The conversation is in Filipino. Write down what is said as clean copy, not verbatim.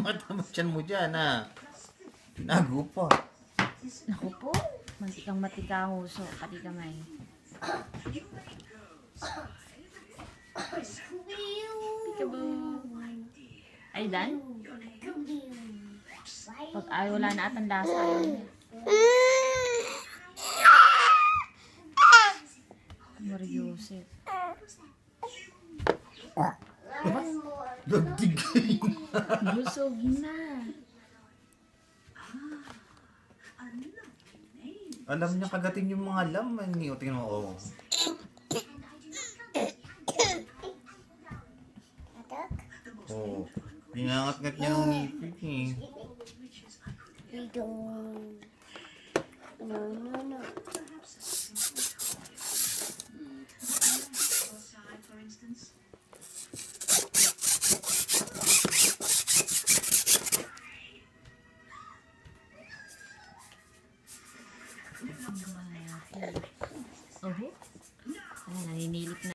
mata mo tiyan mo dyan, ha? Tinago pa. Naku po. Mantikang matika ang uso. Pati kamay. Peekaboo. Ay, Dan? Pag ay, wala na atang lasa. Ayaw niya. Mariusip. Dagdigay. Busog na. Alam niya kagatin yung mga laman. O, tingnan mo, oh. Oh, pinangat-ngat niya ng ngipin, eh. No. Oho. Ay, naninilip na.